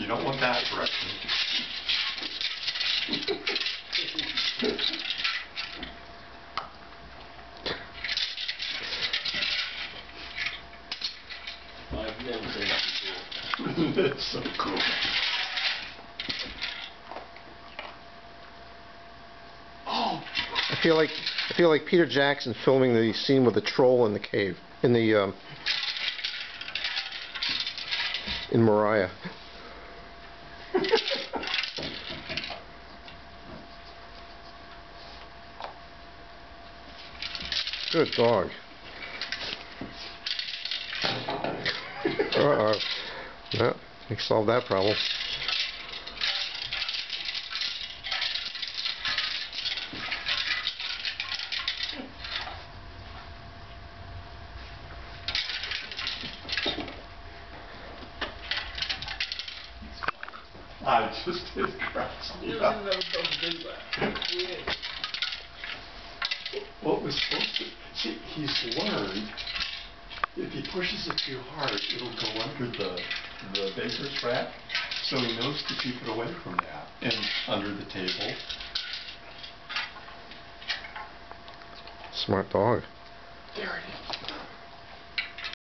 You don't want that direction. I've never seen that before. That's so cool. Oh! I feel like Peter Jackson filming the scene with the troll in the cave in Moriah. Good dog. Uh-oh. Yeah, we solved that problem. I just did cracks me up. What was supposed to... See, he's learned if he pushes it too hard, it'll go under the baker's rack. So he knows to keep it away from that and under the table. Smart dog. There it is.